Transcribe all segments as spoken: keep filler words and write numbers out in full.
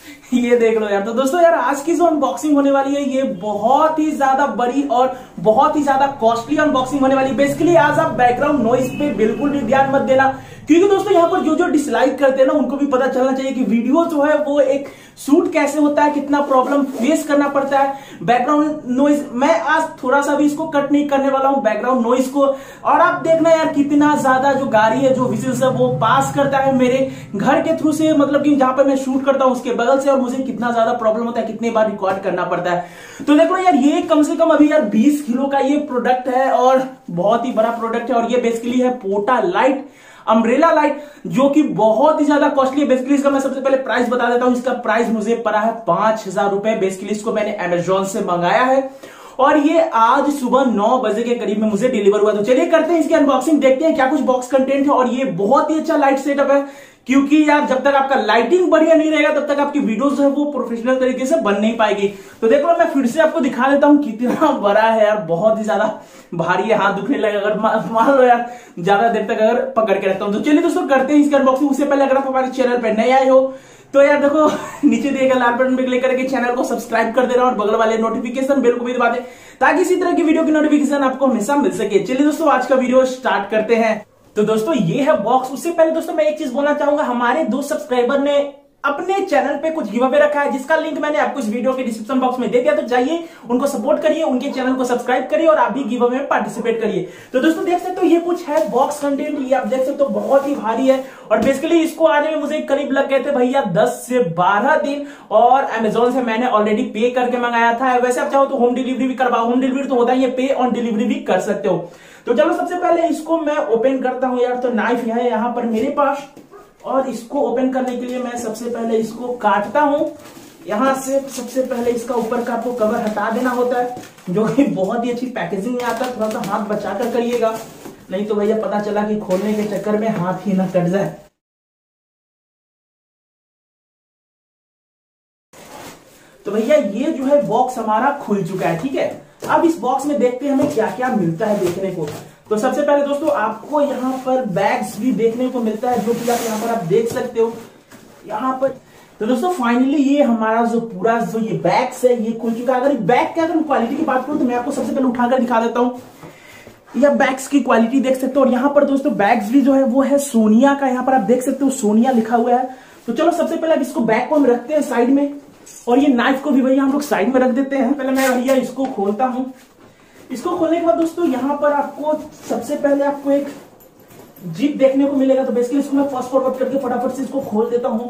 ये देख लो यार। तो दोस्तों यार आज की जो अनबॉक्सिंग होने वाली है ये बहुत ही ज्यादा बड़ी और बहुत ही ज्यादा कॉस्टली अनबॉक्सिंग होने वाली है। बेसिकली आज आप बैकग्राउंड नॉइज पे बिल्कुल भी ध्यान मत देना, क्योंकि दोस्तों यहाँ पर जो जो डिसलाइक करते हैं ना उनको भी पता चलना चाहिए कि वीडियो जो है वो एक शूट कैसे होता है, कितना प्रॉब्लम फेस करना पड़ता है बैकग्राउंड नॉइज। मैं आज थोड़ा सा भी इसको कट नहीं करने वाला हूं बैकग्राउंड नॉइज को। और आप देखना यार कितना ज्यादा जो गाड़ी है जो विजिल्स है वो पास करता है मेरे घर के थ्रू से, मतलब कि जहां पर मैं शूट करता हूं उसके बगल से, और मुझे कितना ज्यादा प्रॉब्लम होता है, कितने बार रिकॉर्ड करना पड़ता है। तो देखो यार ये कम से कम अभी यार बीस किलो का ये प्रोडक्ट है और बहुत ही बड़ा प्रोडक्ट है। और ये बेसिकली है पोटा लाइट अम्ब्रेला लाइट, जो कि बहुत ही ज्यादा कॉस्टली है। बेसिकली इसका मैं सबसे पहले प्राइस बता देता हूं। इसका प्राइस मुझे पड़ा है पांच हजार रुपए। बेसिकली इसको मैंने अमेजोन से मंगाया है और ये आज सुबह नौ बजे के करीब में मुझे डिलीवर हुआ। तो चलिए करते हैं इसकी अनबॉक्सिंग, देखते हैं क्या कुछ बॉक्स कंटेंट है। और ये बहुत ही अच्छा लाइट सेटअप है, क्योंकि यार जब तक आपका लाइटिंग बढ़िया नहीं रहेगा तब तक आपकी वीडियोस जो है वो प्रोफेशनल तरीके से बन नहीं पाएगी। तो देखो मैं फिर से आपको दिखा देता हूं कितना बड़ा है यार, बहुत ही ज्यादा भारी है, हाथ दुखने लगेगा अगर मान लो यार ज्यादा देर तक अगर पकड़ के रखता हूं। तो चलिए दोस्तों करते हैं इसकी अनबॉक्सिंग। उससे पहले अगर आप हमारे चैनल पर नए आए हो तो यार देखो नीचे दिए गए लाल बटन पे क्लिक करके चैनल को सब्सक्राइब कर देना और बगल वाले नोटिफिकेशन बेल को भी दबा दे, ताकि इसी तरह की वीडियो की नोटिफिकेशन आपको हमेशा मिल सके। चलिए दोस्तों आज का वीडियो स्टार्ट करते हैं। तो दोस्तों ये है बॉक्स। उससे पहले दोस्तों मैं एक चीज बोलना चाहूंगा, हमारे दो सब्सक्राइबर ने अपने चैनल पे कुछ गिव अवे रखा है, जिसका लिंक मैंने आपको इस वीडियो के डिस्क्रिप्शन बॉक्स में दे दिया। तो जाइए उनको सपोर्ट करिए, उनके चैनल को सब्सक्राइब करिए और आप भी गिव अवे में पार्टिसिपेट करिए। तो दोस्तों देख सकते हो ये कुछ है बॉक्स कंटेंट, ये आप देख सकते हो बहुत ही भारी है। और बेसिकली इसको आने में मुझे करीब लग गए थे भैया दस से बारह दिन, और अमेजोन से मैंने ऑलरेडी पे करके मंगाया था। वैसे आप चाहो तो होम डिलीवरी भी करवाओ, होम डिलीवरी तो होता ही है, पे ऑन डिलीवरी भी कर सकते हो। तो चलो सबसे पहले इसको मैं ओपन करता हूं यार। तो नाइफ है यहाँ पर मेरे पास, और इसको ओपन करने के लिए मैं सबसे पहले इसको काटता हूं। यहां से सबसे पहले इसका ऊपर का आपको कवर हटा देना होता है, जो कि बहुत ही अच्छी पैकेजिंग में आता है। थोड़ा सा हाथ बचा कर करिएगा, नहीं तो भैया पता चला कि खोलने के चक्कर में हाथ ही ना कट जाए। तो भैया ये जो है बॉक्स हमारा खुल चुका है, ठीक है। अब इस बॉक्स में देखते हैं हमें क्या क्या मिलता है देखने को। तो सबसे पहले दोस्तों आपको यहाँ पर बैग्स भी देखने को मिलता है, जो कि आप यहाँ पर आप देख सकते हो यहाँ पर। तो दोस्तों फाइनली ये हमारा जो पूरा जो ये बैग्स है ये खुल चुका है। अगर बैग के अगर क्वालिटी की बात करूं तो मैं आपको सबसे पहले उठाकर दिखा देता हूँ। यह बैग्स की क्वालिटी देख सकते हो, और यहाँ पर दोस्तों बैग्स भी जो है वो है सोनिया का, यहाँ पर आप देख सकते हो सोनिया लिखा हुआ है। तो चलो सबसे पहले इसको बैग को हम रखते हैं साइड में, और ये नाइफ को भी भैया हम लोग साइड में रख देते हैं। पहले मैं भैया इसको खोलता हूं। इसको खोलने के बाद दोस्तों यहाँ पर आपको सबसे पहले आपको एक जिप देखने को मिलेगा। तो बेसिकली इसको मैं फास्ट फॉरवर्ड करके फटाफट से इसको खोल देता हूं।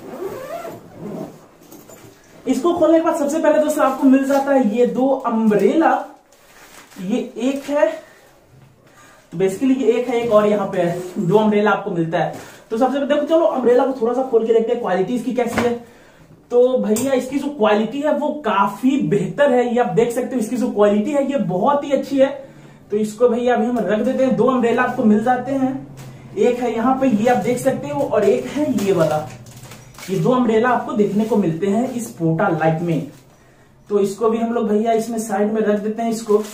इसको खोलने के बाद सबसे पहले दोस्तों आपको मिल जाता है ये दो अम्ब्रेला। ये एक है, तो बेसिकली ये एक है, एक और यहाँ पे है, दो अम्ब्रेला आपको मिलता है। तो सबसे पहले देखो चलो अम्ब्रेला को थोड़ा सा खोल के देखते हैं क्वालिटी इसकी कैसी है। तो भैया इसकी जो क्वालिटी है वो काफी बेहतर है, ये आप देख सकते हो इसकी जो क्वालिटी है ये बहुत ही अच्छी है। तो इसको भैया अभी हम रख देते हैं। दो अम्ब्रेला आपको मिल जाते हैं, एक है यहाँ पे ये आप देख सकते हो, और एक है ये वाला। ये दो अम्ब्रेला आपको देखने को मिलते हैं इस पोटा लाइट में। तो इसको भी हम लोग भैया इसमें साइड में रख देते हैं इसको।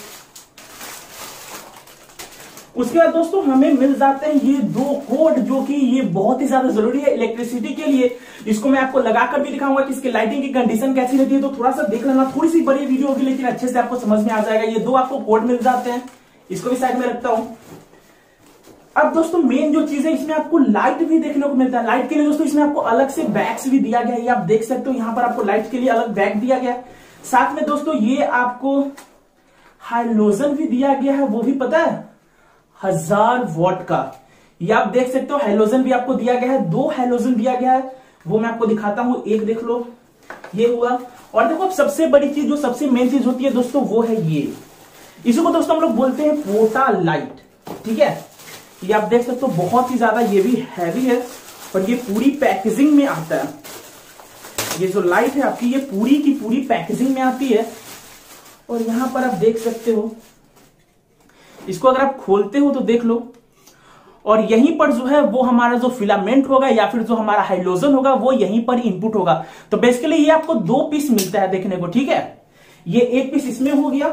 उसके बाद दोस्तों हमें मिल जाते हैं ये दो कोड, जो कि ये बहुत ही ज्यादा जरूरी है इलेक्ट्रिसिटी के लिए। इसको मैं आपको लगाकर भी दिखाऊंगा कि इसकी लाइटिंग की कंडीशन कैसी रहती है। तो थोड़ा सा देख लेना, थोड़ी सी बड़ी वीडियो होगी लेकिन अच्छे से आपको समझ में आ जाएगा। ये दो आपको कोड मिल जाते हैं, इसको भी साइड में रखता हूं। अब दोस्तों मेन जो चीज है इसमें आपको लाइट भी देखने को मिलता है। लाइट के लिए दोस्तों इसमें आपको अलग से बैग्स भी दिया गया है, ये आप देख सकते हो। यहाँ पर आपको लाइट के लिए अलग बैग दिया गया है। साथ में दोस्तों ये आपको हाइलोजन भी दिया गया है, वो भी पता है हजार वॉट का। ये आप देख सकते हो हाइलोजन भी आपको दिया गया है, दो हाइलोजन दिया गया है, वो मैं आपको दिखाता हूं। एक देख लो ये हुआ, और देखो अब सबसे बड़ी चीज जो सबसे मेन चीज होती है दोस्तों वो है ये। इसी को दोस्तों हम लोग बोलते हैं पोटा लाइट, ठीक है। ये आप देख सकते हो बहुत ही ज्यादा ये भी हैवी है, और ये पूरी पैकेजिंग में आता है। ये जो लाइट है आपकी ये पूरी की पूरी पैकेजिंग में आती है। और यहां पर आप देख सकते हो, इसको अगर आप खोलते हो तो देख लो, और यहीं पर जो है वो हमारा जो फिलामेंट होगा या फिर जो हमारा हाइलोजन होगा वो यहीं पर इनपुट होगा। तो बेसिकली ये आपको दो पीस मिलता है देखने को, ठीक है। ये एक पीस इसमें हो गया,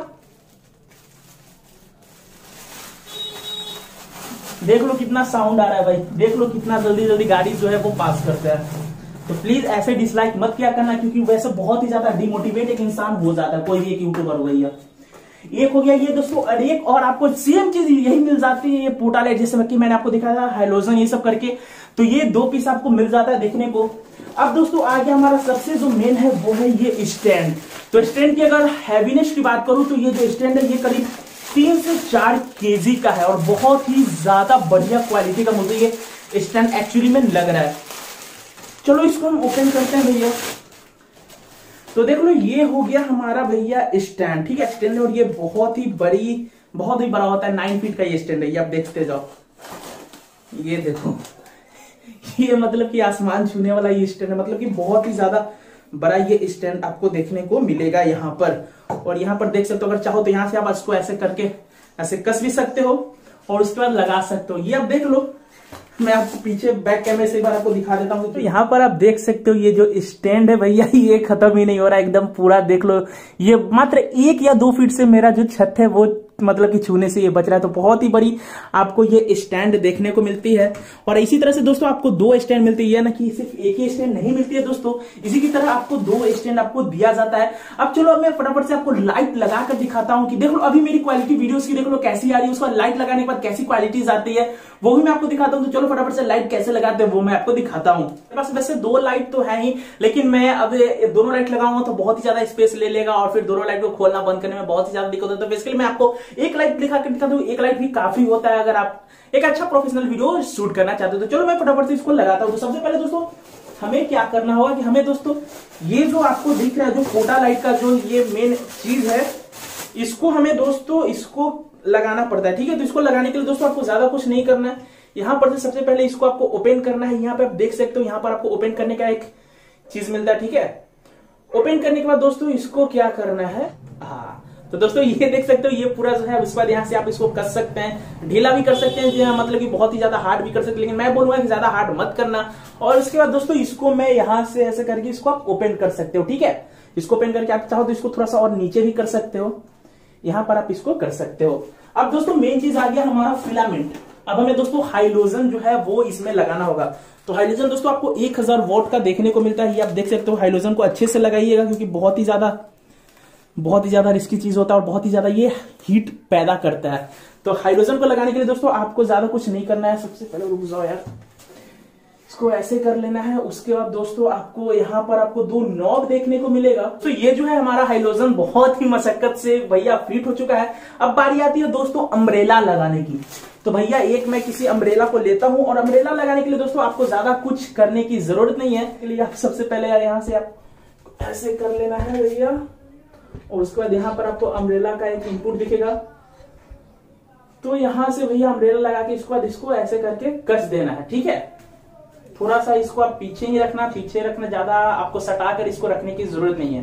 देख लो कितना साउंड आ रहा है भाई, देख लो कितना जल्दी जल्दी गाड़ी जो है वो पास करता है। तो प्लीज ऐसे डिसलाइक मत किया करना, क्योंकि वैसे बहुत ही ज्यादा डिमोटिवेट एक इंसान हो जाता है, कोई भी एक यूट्यूबर हो गया। एक हो गया ये दोस्तों, और एक और आपको सेम चीज यही मिल जाती है, ये पोटा लाइट जैसे कि मैंने आपको दिखाया था, हाइलोजन ये सब करके, तो ये दो पीस आपको मिल जाता है देखने को। अब दोस्तों आगे हमारा सबसे जो मेन है वो है ये स्टैंड। तो स्टैंड की अगर हैवीनेस की बात करूं तो ये जो स्टैंड है ये करीब तीन से चार केजी का है और बहुत ही ज्यादा बढ़िया क्वालिटी का मुझे ये स्टैंड एक्चुअली में लग रहा है। चलो इसको हम ओपन करते हैं भैया। तो देख लो ये हो गया हमारा भैया स्टैंड, ठीक है। स्टैंड है और ये बहुत ही बड़ी बहुत ही बड़ा होता है, नाइन फीट का ये स्टैंड है, ये आप देखते जाओ। ये देखो ये मतलब कि आसमान छूने वाला ये स्टैंड है, मतलब कि बहुत ही ज्यादा बड़ा ये स्टैंड आपको देखने को मिलेगा यहाँ पर। और यहाँ पर देख सकते हो, अगर चाहो तो यहाँ से आप इसको ऐसे करके ऐसे कस भी सकते हो और उसके बाद लगा सकते हो। ये आप देख लो, मैं आपको पीछे बैक कैमरे से एक बार आपको दिखा देता हूँ। तो यहाँ पर आप देख सकते हो ये जो स्टैंड है भैया ये खत्म ही नहीं हो रहा, एकदम पूरा देख लो। ये मात्र एक या दो फीट से मेरा जो छत है वो मतलब कि छूने से ये बच रहा है। तो बहुत ही बड़ी आपको ये स्टैंड देखने को मिलती है। और इसी तरह से दोस्तों आपको दो स्टैंड मिलती है, ना कि सिर्फ एक ही स्टैंड नहीं मिलती है दोस्तों, इसी की तरह आपको दो स्टैंड आपको दिया जाता है। अब चलो अब मैं फटाफट से आपको लाइट लगाकर दिखाता हूँ कि देख लो अभी मेरी क्वालिटी वीडियोस की देख लो कैसी आ रही है, उसका लाइट लगाने के बाद कैसी क्वालिटीज आती है वो भी मैं आपको दिखाता हूँ। तो चलो फटाफट से लाइट कैसे लगाते हैं वो मैं आपको दिखाता हूँ। बस वैसे दो लाइट तो है ही, लेकिन मैं अब दोनों लाइट लगाऊंगा तो बहुत ही ज्यादा स्पेस ले लेगा और फिर दोनों लाइट को खोलना बंद करने में बहुत ही ज्यादा दिक्कत होता है। तो बेसिकली मैं आपको एक लाइट दिखा कर दिखा दूं, एक लाइट भी काफी होता है अगर आप एक अच्छा प्रोफेशनल वीडियो शूट करना चाहते हो। तो चलो मैं फटाफट से इसको लगाता हूं। तो सबसे पहले दोस्तों हमें क्या करना होगा कि हमें दोस्तों ये जो आपको दिख रहा है जो पोटा लाइट का जो ये मेन चीज है, इसको हमें दोस्तों इसको लगाना पड़ता है, ठीक है। तो इसको लगाने के लिए दोस्तों आपको ज्यादा कुछ नहीं करना है। यहां पर से सबसे पहले इसको आपको ओपन करना है। यहाँ पे आप देख सकते हो यहाँ पर आपको ओपन करने का एक चीज मिलता है, ठीक है। ओपन करने के बाद दोस्तों इसको क्या करना है, हाँ तो दोस्तों ये देख सकते हो ये पूरा जो है, उसके बाद यहाँ से आप इसको कस सकते हैं, ढीला भी कर सकते हैं, मतलब कि बहुत ही ज्यादा हार्ड भी कर सकते हैं, लेकिन मैं बोलूंगा कि ज्यादा हार्ड मत करना। और उसके बाद दोस्तों इसको मैं यहाँ से ऐसे करके इसको आप ओपन कर सकते हो, ठीक है। इसको ओपन करके आप चाहो तो इसको थोड़ा सा और नीचे भी कर सकते हो, यहाँ पर आप इसको कर सकते हो। अब दोस्तों मेन चीज आ गया हमारा फिलामेंट। अब हमें दोस्तों हाइलोजन जो है वो इसमें लगाना होगा। तो हाइलोजन दोस्तों आपको एक हजार वोल्ट का देखने को मिलता है, ये आप देख सकते हो। हाइलोजन को अच्छे से लगाइएगा क्योंकि बहुत ही ज्यादा बहुत ही ज्यादा रिस्की चीज होता है और बहुत ही ज्यादा ये हीट पैदा करता है। तो हाइड्रोजन को लगाने के लिए दोस्तों आपको ज्यादा कुछ नहीं करना है। सबसे पहले रुक जाओ यार, इसको ऐसे कर लेना है। उसके बाद दोस्तों आपको यहाँ पर आपको दो नॉब देखने को मिलेगा। तो ये जो है हमारा हाइड्रोजन बहुत ही मशक्कत से भैया फिट हो चुका है। अब बारी आती है दोस्तों अम्ब्रेला लगाने की। तो भैया एक मैं किसी अम्ब्रेला को लेता हूं और अम्ब्रेला लगाने के लिए दोस्तों आपको ज्यादा कुछ करने की जरूरत नहीं है। इसके लिए आप सबसे पहले यार यहाँ से आप ऐसे कर लेना है भैया, और उसके बाद यहाँ पर आपको अम्ब्रेला का एक इनपुट दिखेगा। तो यहाँ से भैया अम्ब्रेला लगा के इसके बाद इसको ऐसे करके कस देना है, ठीक है। थोड़ा सा इसको आप पीछे ही रखना, पीछे रखना, ज्यादा आपको सटा कर इसको रखने की जरूरत नहीं है।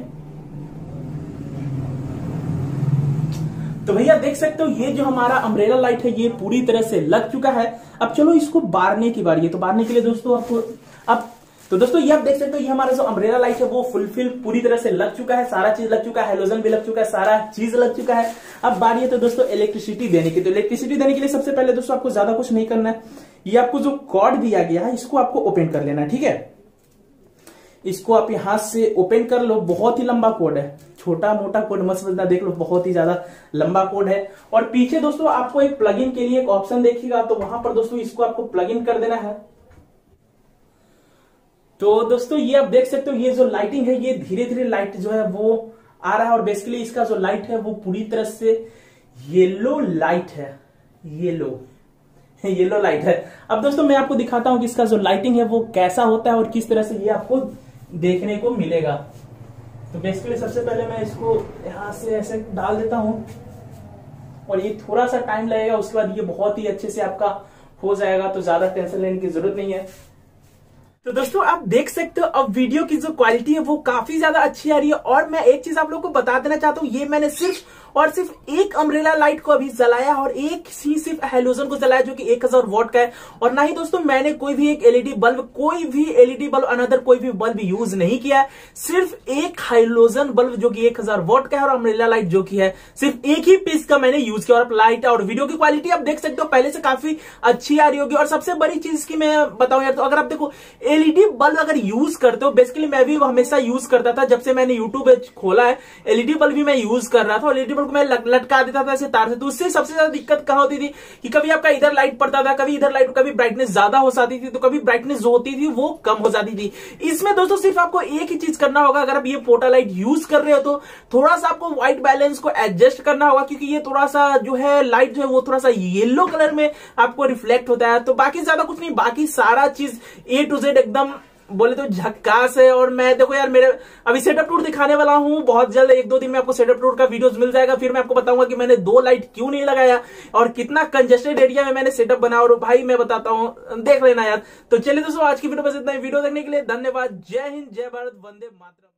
तो भैया देख सकते हो ये जो हमारा अम्ब्रेला लाइट है ये पूरी तरह से लग चुका है। अब चलो इसको बारने की बारी है। तो बारने के लिए दोस्तों आपको अब तो दोस्तों ये आप देख सकते हो ये हमारा जो अम्ब्रेला लाइट है वो फुलफिल पूरी तरह से लग चुका है, सारा चीज लग चुका है, हाइड्रोजन भी लग चुका है, सारा चीज लग चुका है। अब बारी है तो दोस्तों इलेक्ट्रिसिटी देने की। तो इलेक्ट्रिसिटी देने के लिए सबसे पहले दोस्तों आपको ज्यादा कुछ नहीं करना है। ये आपको जो कॉर्ड दिया गया है इसको आपको ओपन कर लेना है, ठीक है। इसको आप यहां से ओपन कर लो। बहुत ही लंबा कोड है, छोटा मोटा कोड मत समझना, देख लो बहुत ही ज्यादा लंबा कोड है। और पीछे दोस्तों आपको एक प्लग इन के लिए एक ऑप्शन देखिएगा, तो वहां पर दोस्तों इसको आपको प्लग इन कर देना है। तो दोस्तों ये आप देख सकते हो ये जो लाइटिंग है ये धीरे धीरे लाइट जो है वो आ रहा है। और बेसिकली इसका जो लाइट है वो पूरी तरह से येलो लाइट है, येलो येलो लाइट है। अब दोस्तों मैं आपको दिखाता हूं कि इसका जो लाइटिंग है वो कैसा होता है और किस तरह से ये आपको देखने को मिलेगा। तो बेसिकली सबसे पहले मैं इसको यहां से ऐसे डाल देता हूं और ये थोड़ा सा टाइम लगेगा, उसके बाद ये बहुत ही अच्छे से आपका हो जाएगा। तो ज्यादा टेंशन लेने की जरूरत नहीं है। तो दोस्तों आप देख सकते हो अब वीडियो की जो क्वालिटी है वो काफी ज्यादा अच्छी आ रही है। और मैं एक चीज आप लोगों को बता देना चाहता हूँ, ये मैंने सिर्फ और सिर्फ एक अम्ब्रेला लाइट को अभी जलाया और एक ही सिर्फ हैलोजन को जलाया जो कि एक हजार वॉट का है। और ना ही दोस्तों मैंने कोई भी एक एलईडी बल्ब कोई भी एलईडी बल्ब अनदर कोई भी बल्ब यूज नहीं किया है। सिर्फ एक हैलोजन बल्ब जो कि एक हजार वॉट का है और अम्ब्रेला लाइट जो कि है सिर्फ एक ही पीस का मैंने यूज किया। और लाइट और वीडियो की क्वालिटी आप देख सकते हो पहले से काफी अच्छी आ रही होगी। और सबसे बड़ी चीज की मैं बताऊं यार, तो अगर आप देखो एलईडी बल्ब अगर यूज करते हो, बेसिकली मैं भी हमेशा यूज करता था जब से मैंने यूट्यूब खोला है, एलईडी बल्ब भी मैं यूज कर रहा था और एलईडी बल्ब को मैं लटका देता था ऐसे तार से। तो उससे सबसे ज्यादा दिक्कत कहां होती थी कि कभी आपका इधर लाइट पड़ता था, कभी इधर लाइट, कभी ब्राइटनेस ज्यादा हो जाती थी तो कभी ब्राइटनेस जो होती थी वो कम हो जाती थी। इसमें दोस्तों सिर्फ आपको एक ही चीज करना होगा, अगर आप ये पोटा लाइट यूज कर रहे हो तो थोड़ा सा आपको व्हाइट बैलेंस को एडजस्ट करना होगा, क्योंकि ये थोड़ा सा जो है लाइट जो है वो थोड़ा सा येलो कलर में आपको रिफ्लेक्ट होता है। तो बाकी ज्यादा कुछ नहीं, बाकी सारा चीज ए टू जेड एकदम बोले तो झक्कास है। और मैं देखो यार मेरे अभी सेटअप टूर दिखाने वाला हूं बहुत जल्द, एक दो दिन में आपको सेटअप टूर का वीडियोस मिल जाएगा। फिर मैं आपको बताऊंगा कि मैंने दो लाइट क्यों नहीं लगाया और कितना कंजेस्टेड एरिया में मैंने सेटअप बनाया, और भाई मैं बताता हूं, देख लेना यार। तो चलिए दोस्तों आज की वीडियो बस इतना ही। वीडियो देखने के लिए धन्यवाद। जय हिंद, जय भारत, वंदे मातरम।